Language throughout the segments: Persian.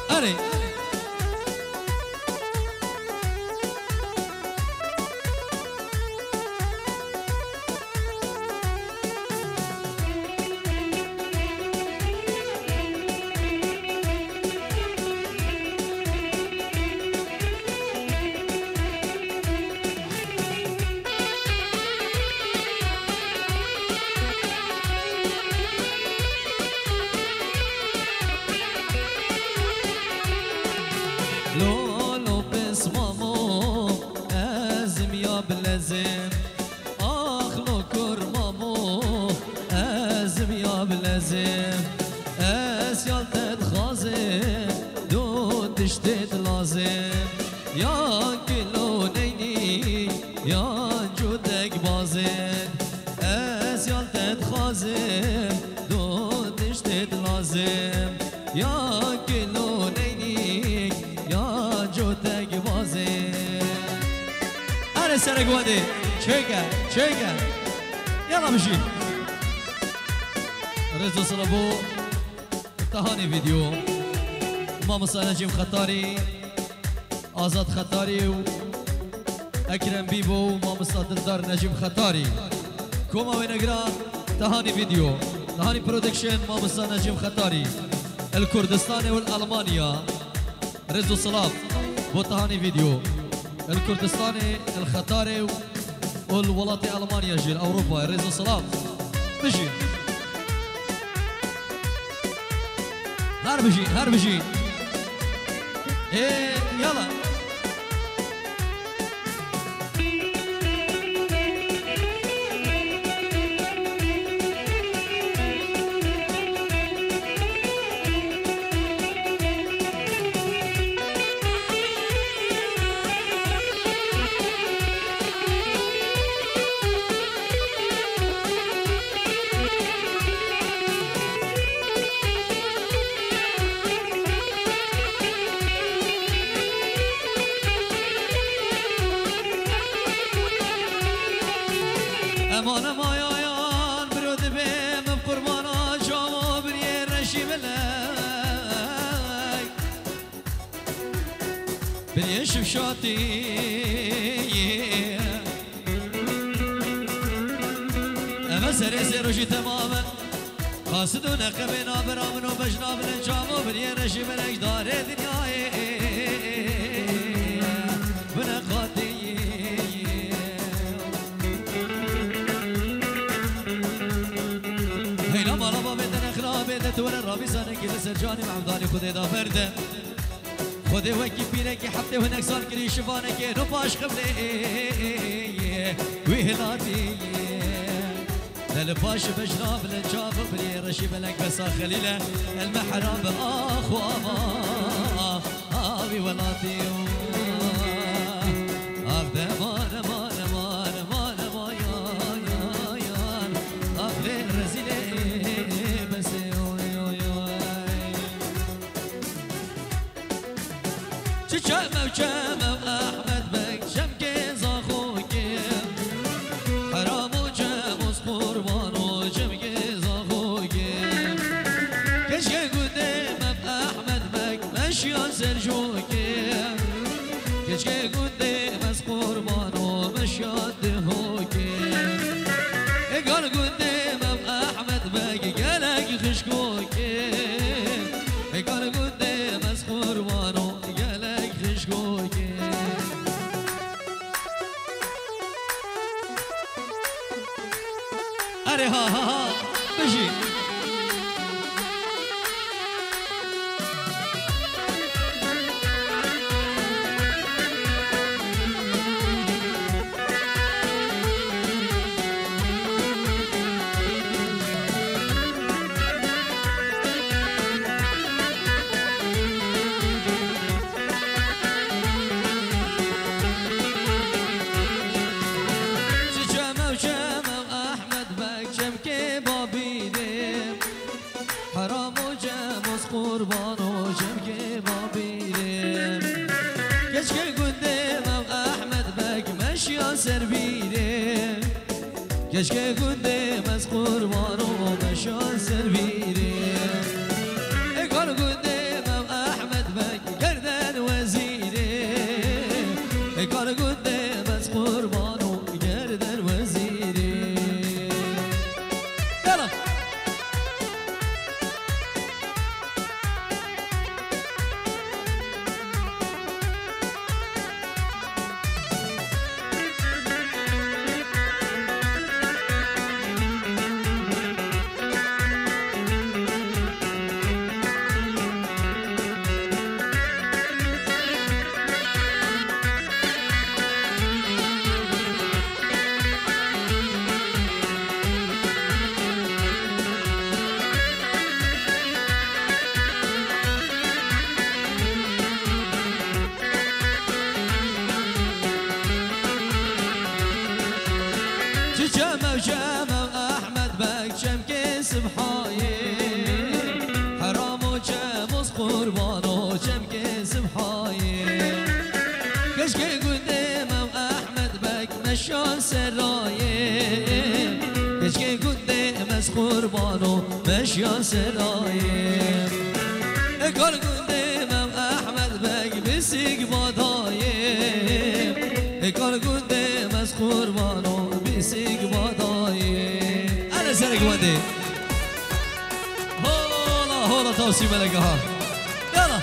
اره لولو بس مامو ازم يا بلازم اخلو كر مامو ازم يا بلازم اسيال تتخازم دو تشتت لازم يا كيلو نيني يا جودك بازن اسيال تتخازم دو تشتت لازم يا كيلو نيني يا جودك بازن أنا سرق ودي شيكا يلا مشي رزو صلبو تهاني فيديو ماما نجيب خطاري آزاد خطاري أكرم بيبو ماما دلدار نجيب خطاري كوما وينقرا تهاني فيديو تهاني برودكشن ماما نجيب خطاري الكردستاني والألمانيا رزو صلاف بو تهاني فيديو الكردستاني الخطاري والولاطي ألمانيا جيل أوروبا رزو صلاف بجي هار بجي ايه يلا امان مایان برود بیم قربانا جامو بریه رشی بلک بریه شفشاتی اما سری سروشی تماما قاصدو نقبنا برامنو بجنابن جامو بریه رشی بلک داره دنیای بنقاتی هینا مالا با بدن اخرابه تول الرابي سانه كده سرجاني معمداني خده دا فرده خده وكي بينك حبته هناك صار كري شفانك نو باش قبله وهلاتي للباش بجناب للجاب بري رشي بلك بس خليله المحراب اخو ابي ولاتي ابدا مان جمو احمد بك شمكي زاخوكي حرام وجموز قربان وجمكي زاخوكي كشكي قدام احمد بك مشيان سرجوكي كشكي قدام قربان ومشيان دهوكي قال قدام احمد بك قالك خشكوكي قال قدام قربان أري ها بجي قربان و جمع بابیرم کشکه قدامم احمد بک مشیا سر بیرم کشکه قدام از قربان و مشیا سر بیرم اگار قدامم احمد بک قربانو جم كسب حايم كشكي قدام احمد بك مشان سرايم كشكي قدام از قربانو مشان سرايم اكل قدام احمد بك بسيق بادايم اكل قدام از قربانو بسيق بادايم انا سرق ودي هولا توسي ملقها يلا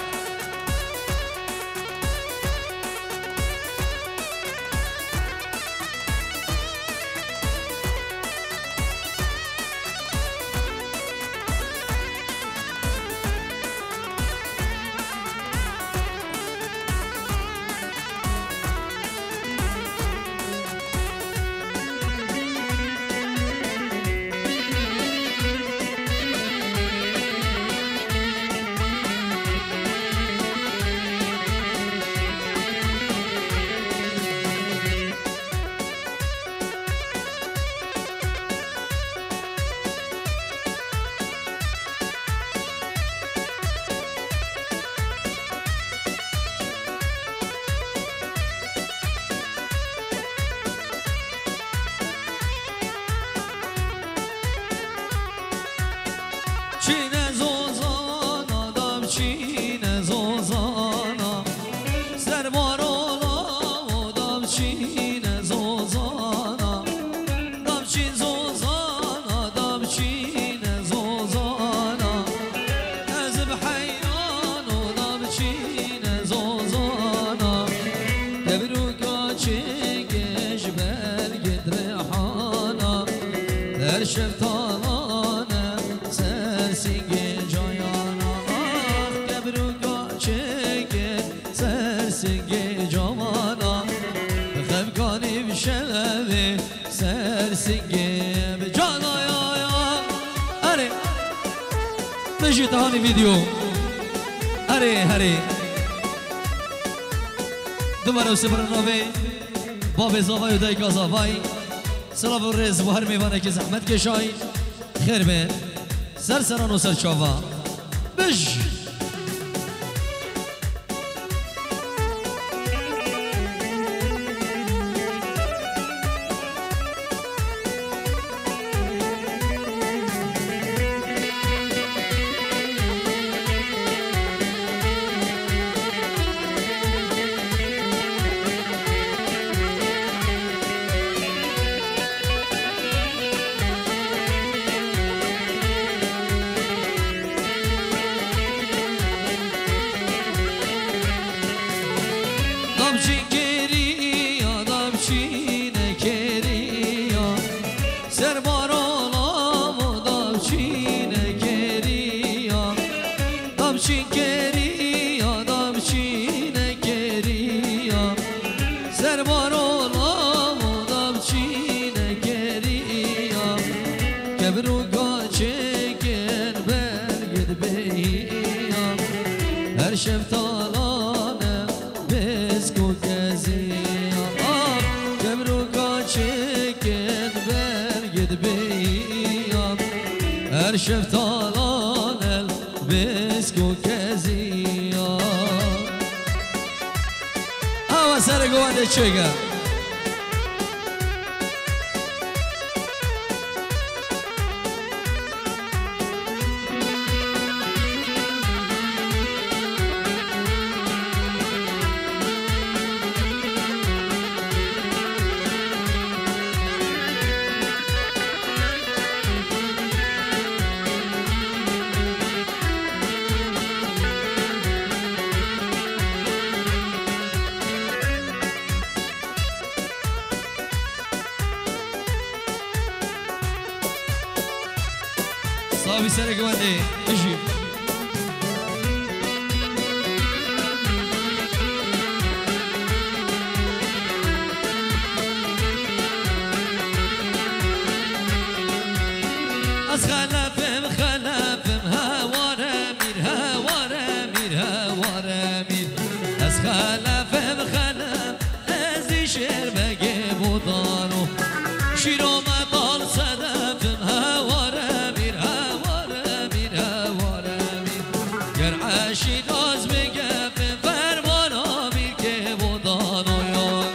شفتانه سرسنگ جایانا کبروگا چگه سرسنگ جوانا بخفگانی بشنوه سرسنگ جانا یا اره بشی تهانی ویدیو اره دوباره برنامه باب زاوای و دای گازاوای سلام و رز و هر میوانه که زحمت کشای خیر بین سرسران و سرچاوا بش شفتالانه بسکو کزیا کبروگا چکن برگد بیام هر شفتالانه بسکو کزیا اما سر گوانده چگه صافي سرق ودي اجي خلفم هواره میر از خلفم ازی شیر بگه بودانو شیرو مدال صدفم هواره میر گر عاشق شیراز بگه به فرمان آمیر که بودان و یار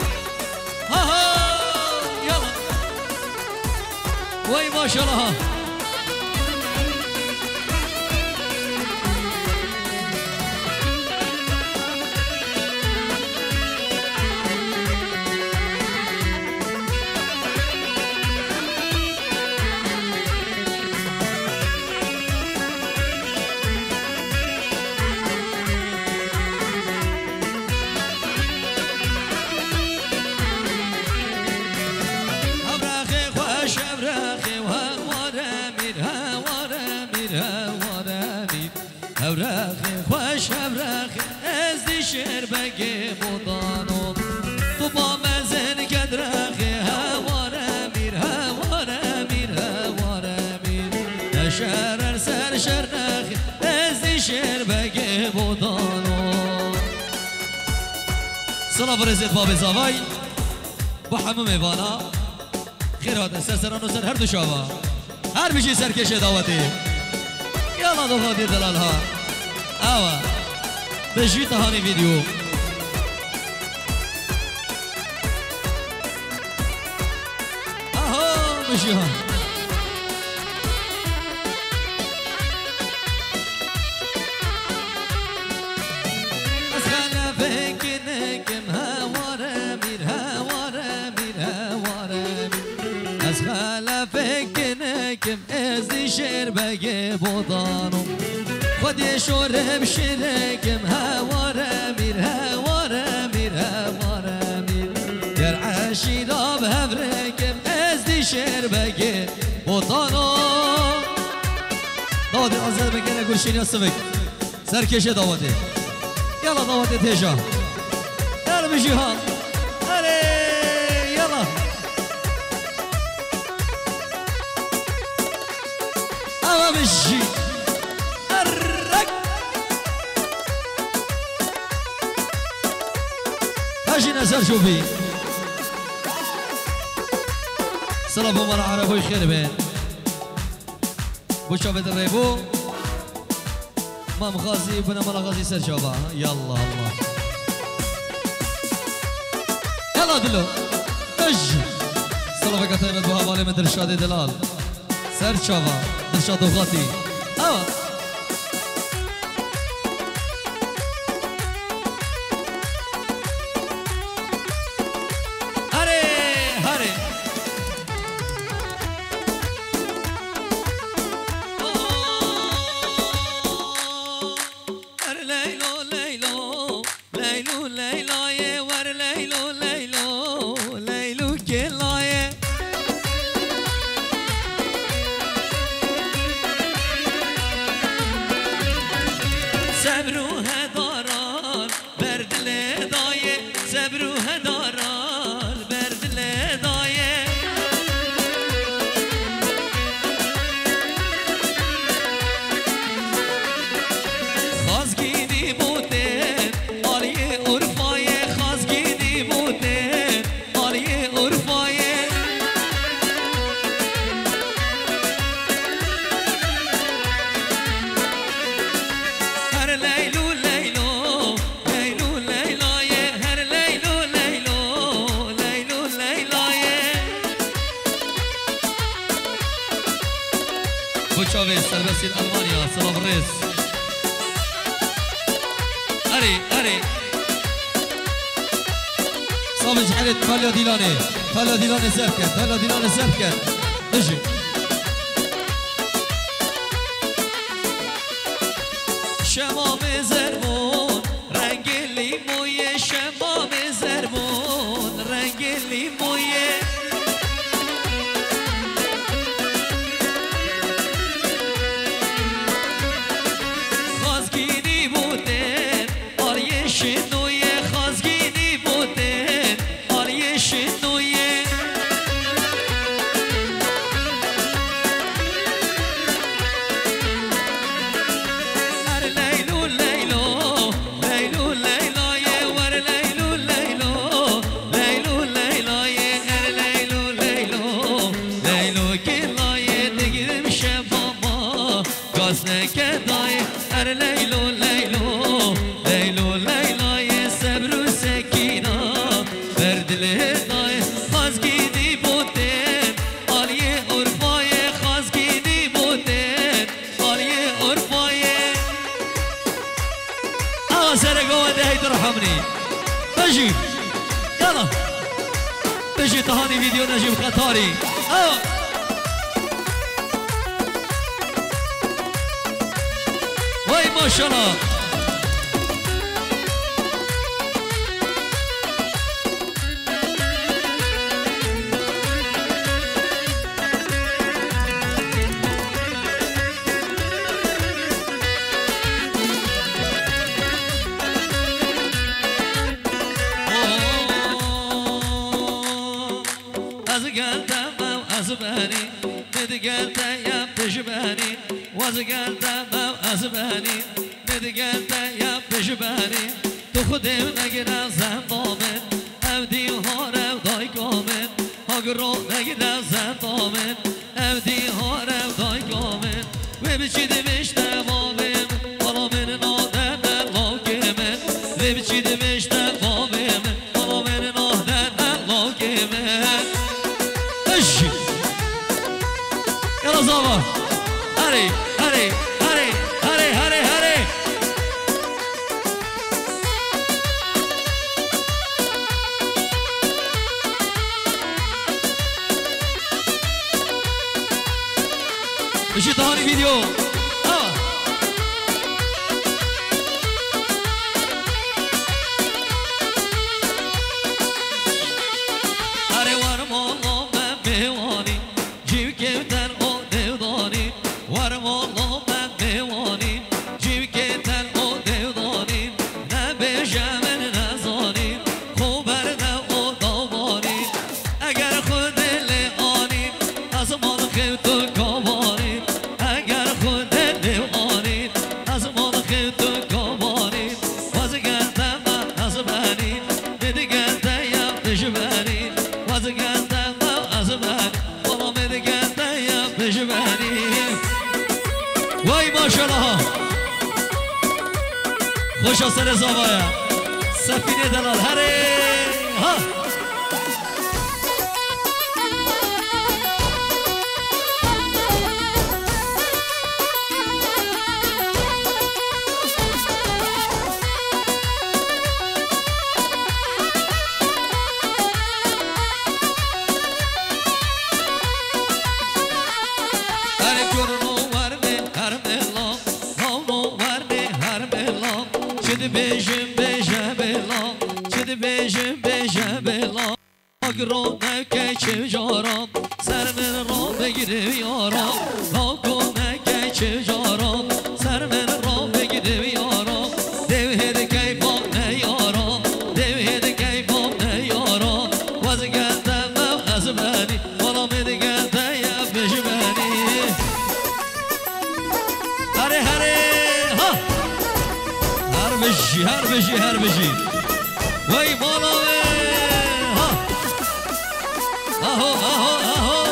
یالا وای ماشالله شعر بگه بودانو تو با مزن کدرخی هواره میر نشرر سر شرنخی ازدی شعر بگه بودانو صلاح برزید باب زوای با همه میوانا خیرات سرسران و سر هر دو شاوا هر بیشی سرکش دعوتی یالا دو خواهدی دلال ها آوا بجی تهانی ویدیو آها بجی ها از خلفه کنکم هواره میر از خلفه کنکم ازدی شعر بگه بودانم خودی شورم شرکم هواره میر در عشیرا به هفرکم ازدی شعر بگه بودانو داوتی آزاد بگنه گلشینی هستمک سرکشه داوتی یالا داوتی تیجا یالا بشی ها اره یالا اما بشی هاجي نزل شوفي سلام بمر عربي خير بين بو شافت الريبو مام غازي بنا مال غازي سر شوفا يلا الله يلا دلو اج سلام كتيبت بو حواله من درشاد دلال سر شوفا درشاد غاتي اه سربسيل ألمانيا سلام الرئيس أري صابج حرد تاليا ديلاني سركت نجي شمام زربون رنگ لیموی شمام زربون رنگ لیموی هر لیلو يلا سرقوا ودي ترحمني بجي يلا بجي تهاني فيديو نجيب قطاري وي ما شاء الله ندقلت يا بجباني وزقلت ما أزباني ندقلت يا بجباني تخدي نقنا زنطامن أودي هارا وداي كامن هاقرو نقنا زنطامن أودي هارا وداي كامن وبچيد مش تمامن ولا من نادن لاكمن وبچيد مش تمامن ولا من نادن لاكمن أشي يلا زابا هري هري هري هري هري هري بشي تهاني فيديو هري ورم الله من بيواني جيب كيفتن ورم الله من بيواني جيب كيفتن او ديوداني نبيجا من نزاني خوبرنا او داواني اگر خود لعاني ازمان خيوتو كواني اگر خود لعاني ازمان خيوتو كواني وزگندم ازباني بدگندم يا بجباني وزگندم ازباني والله بدگندم يا بجباني وای ماشاءالله خوش آسر زوایا سفینه دلال هره ها بيجم بيجا بلا شد بيجم بيجا بلا اقرو نكي جارم سر من را بگیره یارم لاکو نکي جارم سر من را بگیره یارم دوهد کیفام نه یارم دوهد کیفام نه یارم وزگندم از بنی والا مدگندم یا بجبنی هره هره ها هر بشی هر بشی وای بالا ها آهو آهو آهو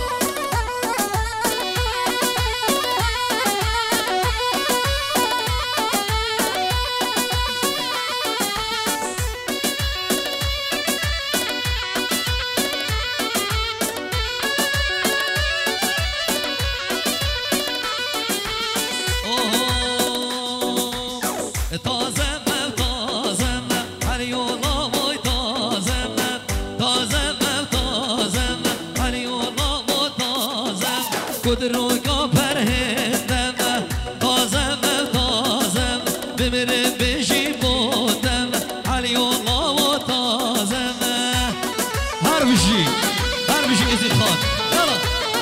کدروگا پرهندم تازم تازم بمیره بشی بودم علی الله و تازم هر بشی ازید خان یلا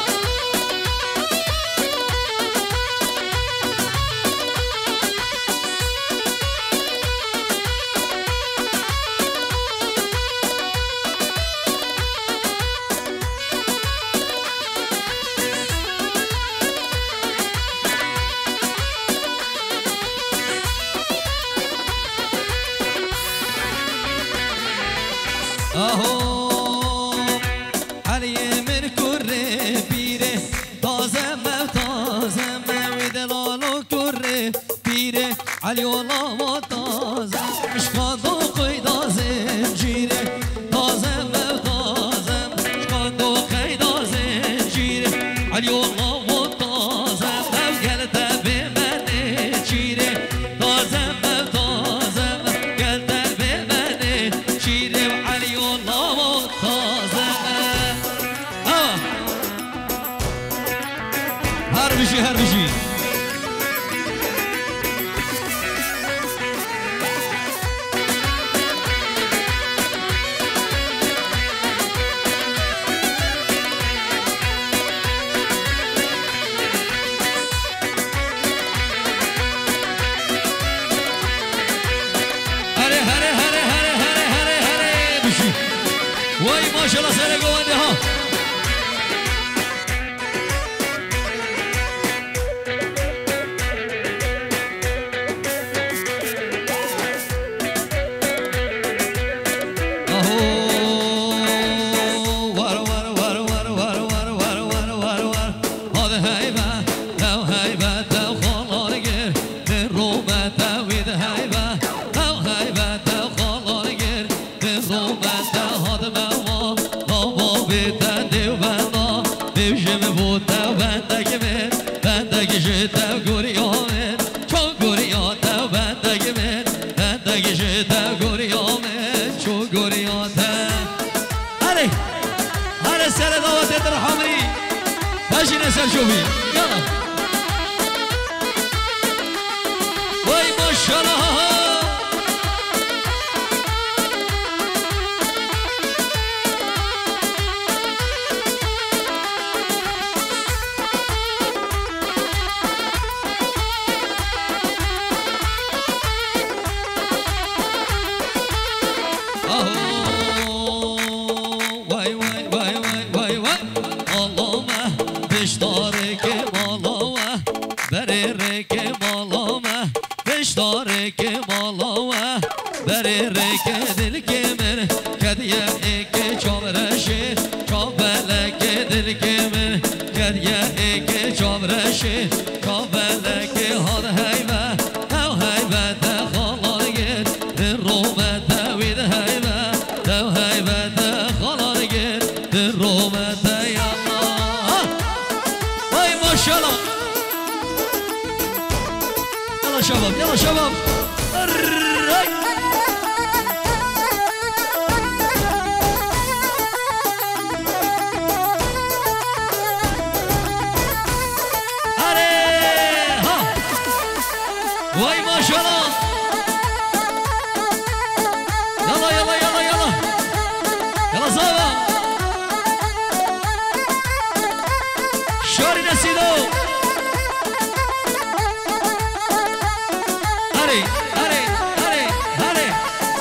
اهو علی من کره پیره تازم و دلالو کره پیره علی الله و تازم اشکاندو قیدا زنجیره تازم اشکاندو قیدا زنجیره علی الله و تازم گلده به من چیره تازم ماشاءالله سر گوانده ها شوفي يلا وي ما شاء الله شباب يلا شباب واي ما شاء الله يلا يلا يلا يلا يلا زابا شوري نسيدو هري هري هري هري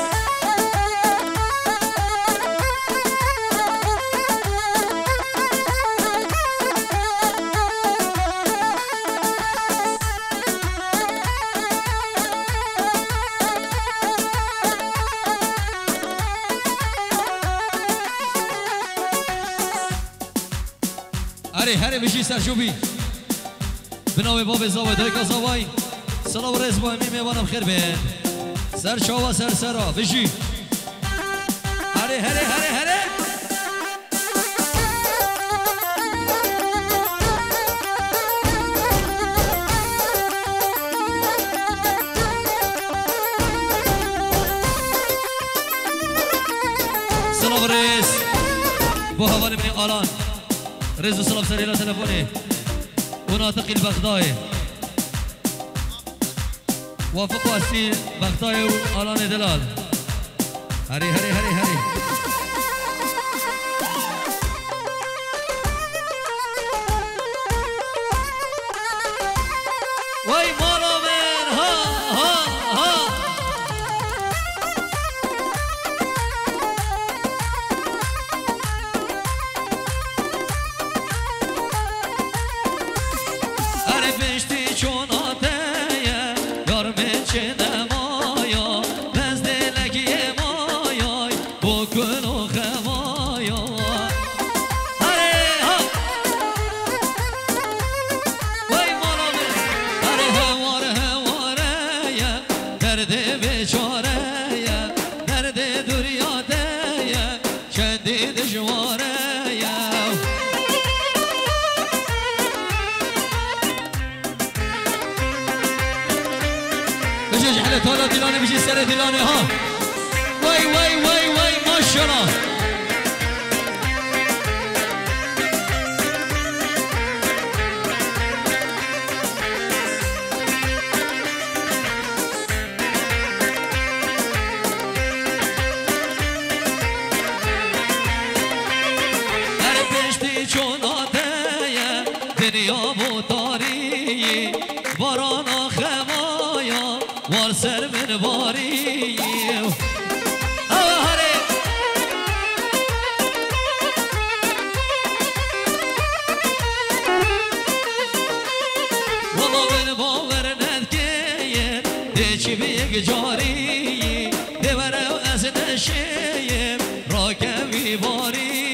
هري هري بشي سرشوبي بناوي باب زاوي دايكا زاوي سلام رئيس مهمی میوانم خیر بین سر چاوا سر سرا بشی هره هره هره هره سلام رئیس با حوالی من آلان رئیس و سلام سریلا تلفونی مناطقی البغدای وافق واسي بغداي وآلان دلال هري هري هري هري وي مالو من ها ها ها هري بشتي چوناته تالا دیلانه بشی سر دیلانه ها وای وای وای وای ماشاءالله هر پشتی چون آتیه دنیا بوتاری باران خمایا وار سر من باری جاری دبره از نشیم راکوی باری